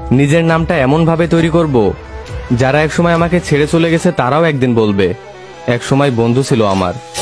নিজের নামটা এমন ভাবে তৈরি করব যারা একসময় আমাকে ছেড়ে চলে গেছে তারাও একদিন বলবে একসময় বন্ধু ছিল আমার।